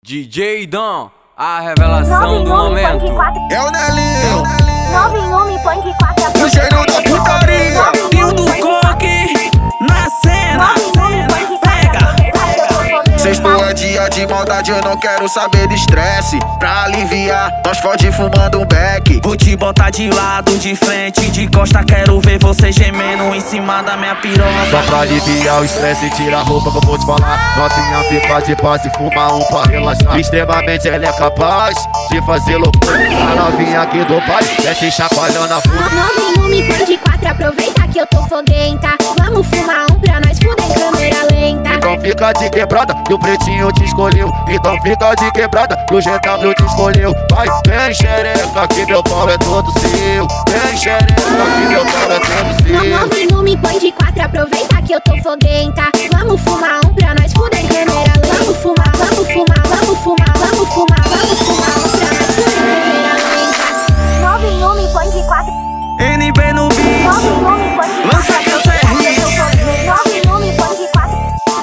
DJ Dan, a revelação do momento. É o Nelinho, 91 Punk 4 o gênio da putaria. Tio do coque na cena. Pega. Sexto é dia de maldade, eu não quero saber de estresse. Pra aliviar, nós fode fumando um beck. Vou te botar de lado, de frente, de costa. Quero ver você gemendo em cima da minha piroca. Só pra aliviar o estresse, tira a roupa que eu vou te falar. Novinha fica de passe, fuma um pra relaxar. Extremamente ela é capaz de fazer loucura. A novinha aqui do pai, desce chacoalhando a puta. 91 Punk 4, aproveita que eu tô fodenta. Vamos fumar um pra nós fuder em câmera lenta. Então fica de quebrada, que o pretinho te escolheu. Então fica de quebrada, que o GW te escolheu. Vai, vem xereca, que meu pau é todo seu. Vem xereca, que meu pau é todo seu. 91 Punk 4, aproveita que eu tô fodenta. Vamos fumar um pra nós fuder em câmera lenta. Vamos fumar, vamos fumar, vamos fumar, vamos fumar, vamos fumar um pra nós fuder em câmera lenta. 91 Punk 4, NB no beat, 91 Punk 4, lança que eu sei rir. 91 Punk 4,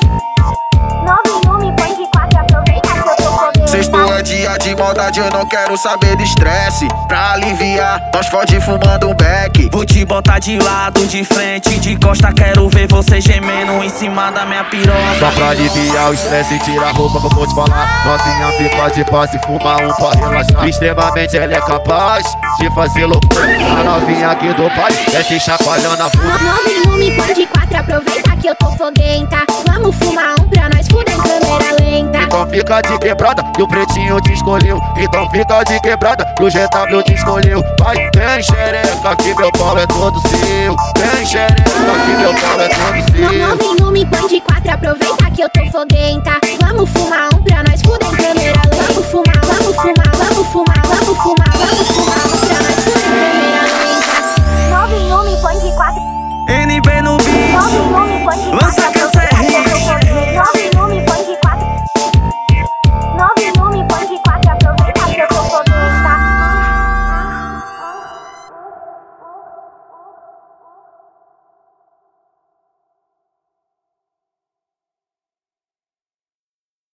91 Punk 4, aproveita que eu tô fodenta. Sexto é dia de maldade, eu não quero saber de estresse. Pra aliviar, nós fode fumando um beck. Vou te botar de lado, de frente, de costa. Quero ver você gemendo em cima da minha piroca. Só pra aliviar o estresse, tira a roupa que eu vou te falar. Novinha fica de passe, fuma um pra relaxar. Extremamente ela é capaz de fazer loucura. A novinha aqui do pai, desce chacoalhando a puta. 91 Punk 4, aproveita que eu tô fodenta. Vamos fumar um pra nós fuder em câmera lenta. Então fica de quebrada, que o pretinho te escolheu. Então fica de quebrada, que o GW te escolheu. Vai, vem xereca, que meu pau é todo seu. Vem xereca, que meu pau é todo seu. 91 Punk 4, aproveita que eu tô fodenta. Vamos fumar um pra nós fuder em câmera